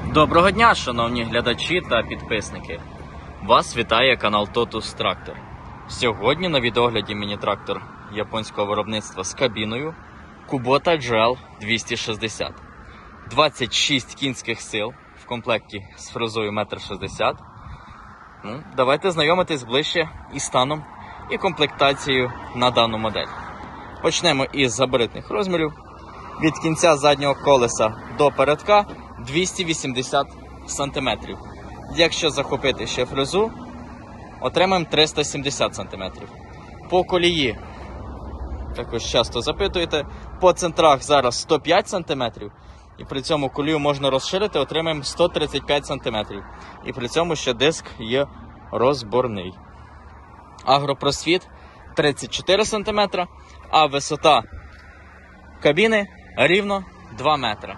Доброго дня, шановні глядачі та підписники. Вас вітає канал Totus Tractor. Сьогодні на відогляді міні-трактор японського виробництва з кабіною Kubota GL 260. 26 кінських сил в комплекті з фрезою 1,60 м. Давайте знайомитись ближче із станом і комплектацією на дану модель. Почнемо із габаритних розмірів. Від кінця заднього колеса до передка 280 см. Якщо захопити ще фрезу, отримаємо 370 см. По колії, також часто запитуєте, по центрах зараз 105 см. І при цьому колію можна розширити, отримаємо 135 см. І при цьому ще диск є розборний. Агропросвіт 34 см, а висота кабіни рівно 2 метри.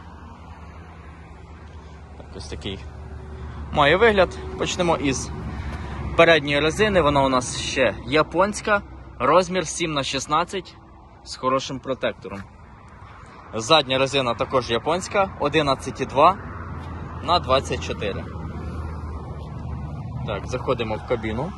Ось такий має вигляд. Почнемо із передньої резини. Вона у нас ще японська. Розмір 7х16 з хорошим протектором. Задня резина також японська. 11,2 на 24. Так, заходимо в кабіну.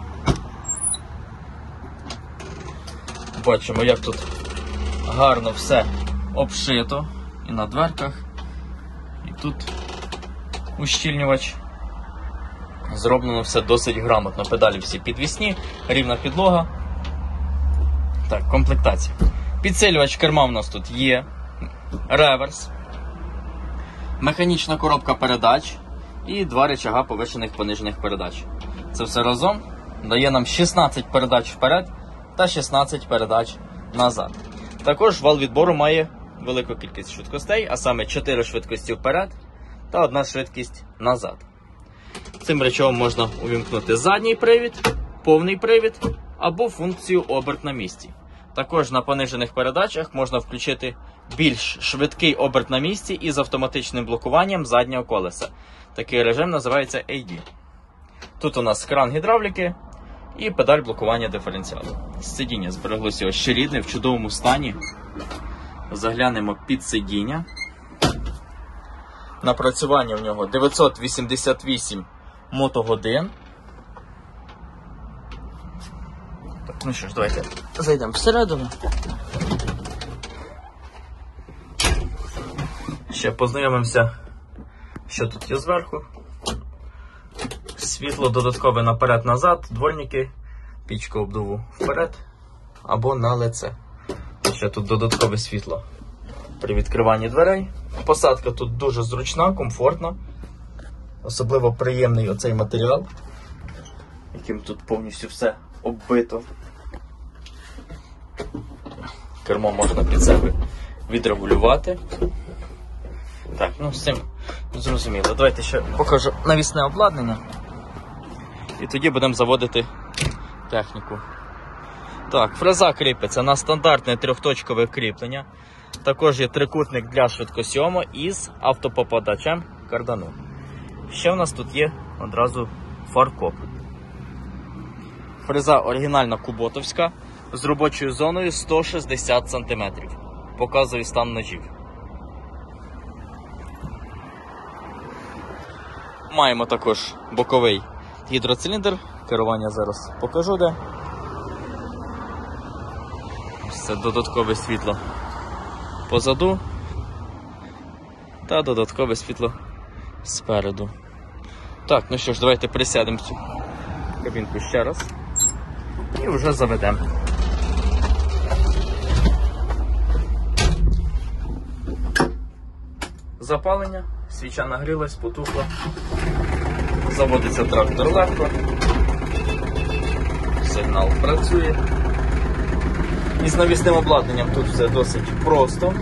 Бачимо, як тут гарно все обшито. І на дверках, і тут ущільнювач. Зроблено все досить грамотно. Педалі всі підвісні, рівна підлога. Так, комплектація. Підсилювач керма у нас тут є. Реверс. Механічна коробка передач. І два рычага повишених понижених передач. Це все разом дає нам 16 передач вперед та 16 передач назад. Також вал відбору має велику кількість швидкостей, а саме 4 швидкості вперед та 1 швидкість назад. Цим речовом можна увімкнути задній привід, повний привід або функцію оберт на місці. Також на понижених передачах можна включити більш швидкий оберт на місці із автоматичним блокуванням заднього колеса. Такий режим називається AD. Тут у нас кран гідравліки і педаль блокування диференціалу. Сидіння збереглося ось ще рідне, в чудовому стані. Заглянемо під сидіння. Напрацювання в нього 988 мотогодин. Так, ну що ж, давайте зайдемо всередину. Ще познайомимося, що тут є зверху. Світло додаткове наперед-назад, дворники, пічка обдуву вперед або на лице. Ще тут додаткове світло при відкриванні дверей. Посадка тут дуже зручна, комфортна. Особливо приємний оцей матеріал, яким тут повністю все оббито. Кермо можна під себе відрегулювати. Так, ну з цим зрозуміло. Давайте ще покажу навісне обладнання. І тоді будемо заводити техніку. Так, фреза кріпиться на стандартне трьохточкове кріплення. Також є трикутник для швидкосйому із автопопадачем кардану. Ще у нас тут є одразу фаркоп. Фреза оригінальна куботовська з робочою зоною 160 см. Показую стан ножів. Маємо також боковий гідроциліндр. Керування зараз покажу де. Це додаткове світло позаду та додаткове світло спереду. Так, ну що ж, давайте присядемо в цю кабінку ще раз і вже заведемо. Запалення, свіча нагрілась, потухла. Заводиться трактор легко. Сигнал працює. І з навісним обладнанням тут все досить просто.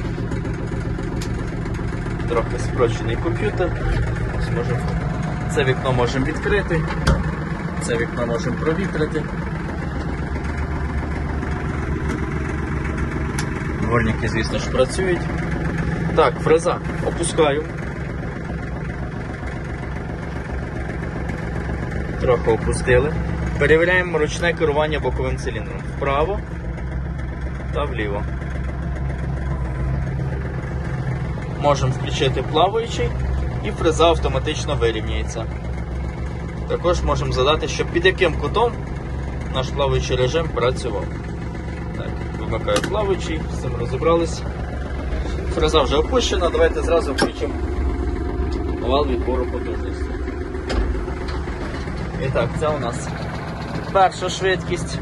Трохи спрощений комп'ютер. Це вікно можемо відкрити, це вікно можемо провітрити. Дворники, звісно ж, працюють. Так, фреза опускаю. Трохи опустили. Перевіряємо ручне керування боковим циліндром. Вправо та вліво. Можемо включити плаваючий і фреза автоматично вирівняється. Також можемо задати, щоб під яким кутом наш плаваючий режим працював. Так, вимикаю плаваючий, з цим розібрались. Фреза вже опущена, давайте зразу включимо вал відбору потужності. І так, це у нас перша швидкість.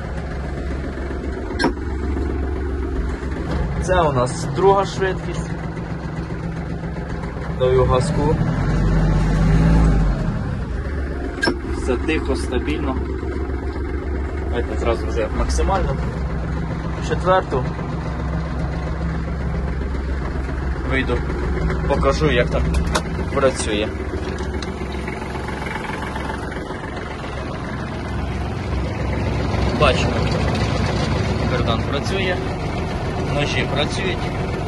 Це у нас друга швидкість. Даю газку. Все тихо, стабільно. Давайте зразу вже максимально. Четверту. Вийду, покажу, як там працює. Бачимо, кардан працює, ножі працюють.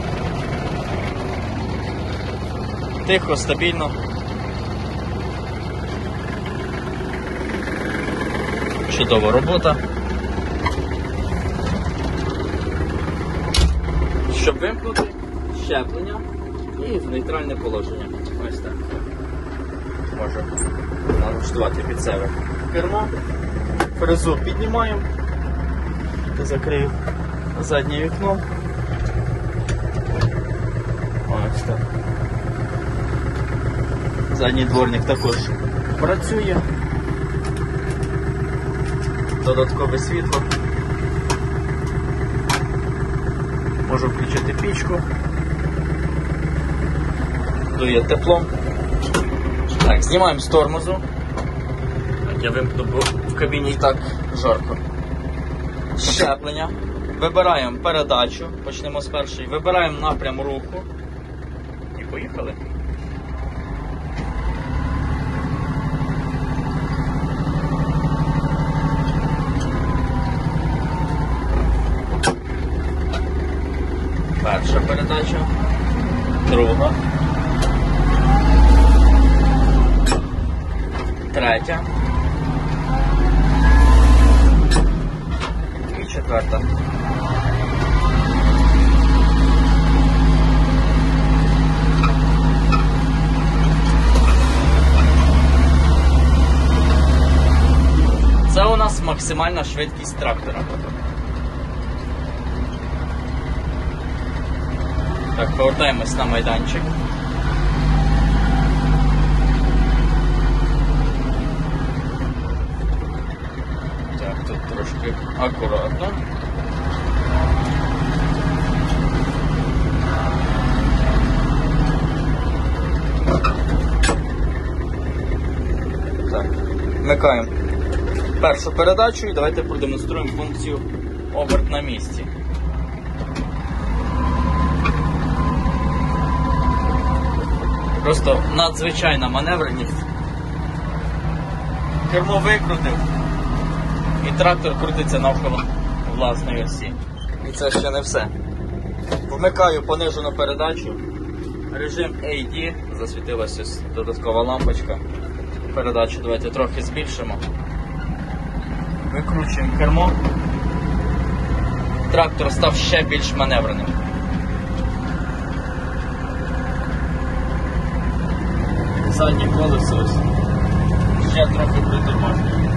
Тихо, стабільно. Чудова робота. Щоб вимкнути щеплення і в нейтральне положення. Ось так. Можу налаштувати під себе кермо. Фрезу піднімаємо. Закрию заднє вікно. Ось так. Задній дворник також працює. Додаткове світло. Можу включити пічку. Дує тепло. Так, знімаємо з тормозу. Так, я вимкну, бо в кабіні і так жарко. Щеплення. Вибираємо передачу. Почнемо з першої. Вибираємо напрям руху. І поїхали. Перша передача, друга, третя і четверта. Це у нас максимальна швидкість трактора. Так, повертаємось на майданчик. Так, тут трошки акуратно. Так, вмикаємо першу передачу і давайте продемонструємо функцію оберт на місці. Просто надзвичайна маневреність. Кермо викрутив і трактор крутиться навколо власної осі. І це ще не все. Вмикаю понижену передачу. Режим AD, засвітилася ось додаткова лампочка. Передачу давайте трохи збільшимо. Викручуємо кермо. Трактор став ще більш маневреним. Заднє колесо ось ще трохи притормажує.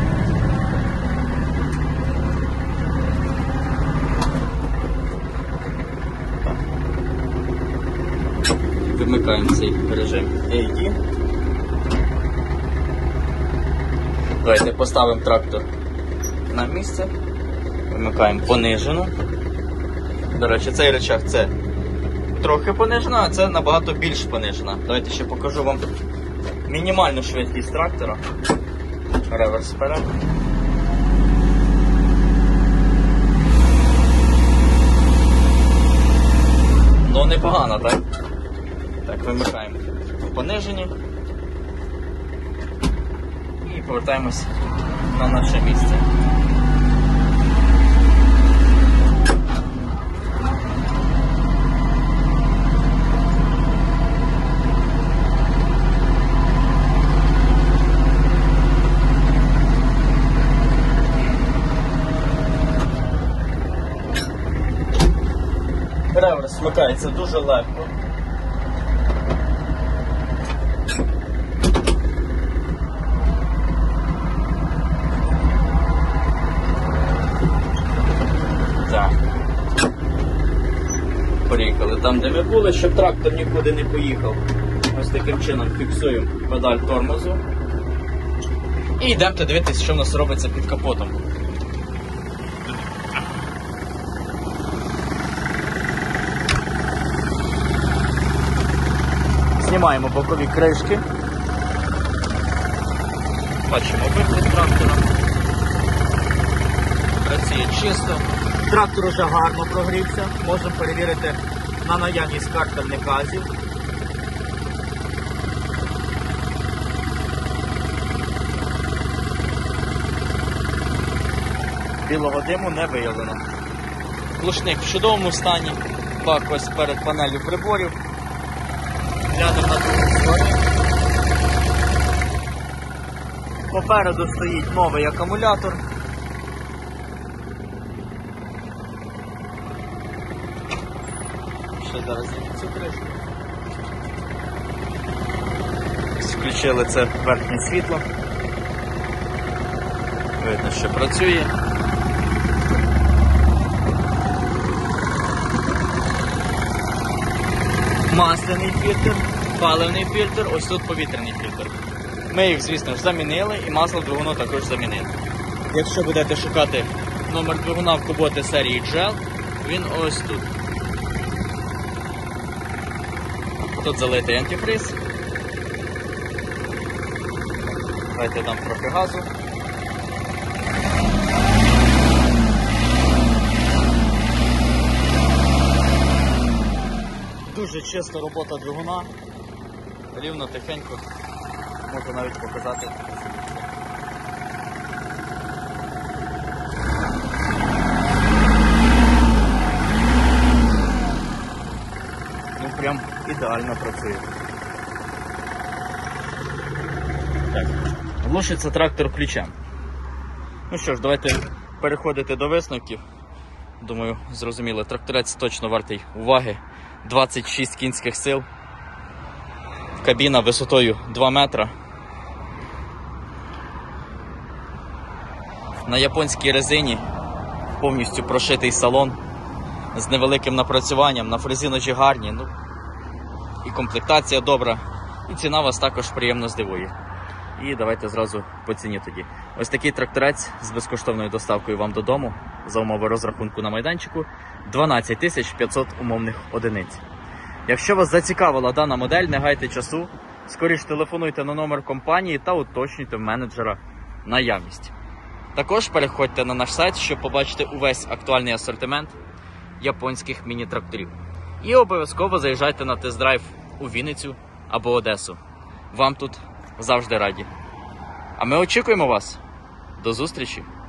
Вимикаємо цей режим AD. Давайте поставимо трактор на місце. Вимикаємо понижену. До речі, цей рычаг це трохи понижена, а це набагато більш понижена. Давайте ще покажу вам мінімальну швидкість трактора. Реверс вперед. Ну, непогано, так? Так, вимикаємо понижені. І повертаємось на наше місце. Реверс вмикається дуже легко. забули, щоб трактор нікуди не поїхав. Ось таким чином фіксуємо педаль тормозу. І йдемо дивитися, що в нас робиться під капотом. Знімаємо бокові кришки. Бачимо вигляд трактора. Працює чисто. Трактор уже гарно прогрівся. Можемо перевірити на наявність картерних газів. Білого диму не виявлено. Глушник в чудовому стані. Бак ось перед панелью приборів. Глянемо на другу сторону. Попереду стоїть новий акумулятор. Ще зараз цю кришку. Включили це верхнє світло. Видно, що працює. Масляний фільтр, паливний фільтр, ось тут повітряний фільтр. Ми їх, звісно ж, замінили і масло в двигуну також замінили. Якщо будете шукати номер двигуна в Kubota серії GL, він ось тут. Тут залитий антифриз. Давайте дам трохи газу. Дуже чиста робота двигуна, рівно, тихенько, можу навіть показати. Ну прям ідеально працює. Так, глушиться трактор ключем. Ну що ж, давайте переходити до висновків. Думаю, зрозуміло, тракторець точно вартий уваги. 26 кінських сил, кабіна висотою 2 метра. На японській резині повністю прошитий салон з невеликим напрацюванням, на фрезі ножі гарні, ну, і комплектація добра, і ціна вас також приємно здивує. І давайте зразу по ціні тоді. Ось такий тракторець з безкоштовною доставкою вам додому за умови розрахунку на майданчику 12 500 умовних одиниць. Якщо вас зацікавила дана модель, не гайте часу, скоріш телефонуйте на номер компанії та уточнюйте в менеджера наявність. Також переходьте на наш сайт, щоб побачити увесь актуальний асортимент японських міні-тракторів. І обов'язково заїжджайте на тест-драйв у Вінницю або Одесу. Вам тут завжди раді. А ми очікуємо вас. До зустрічі!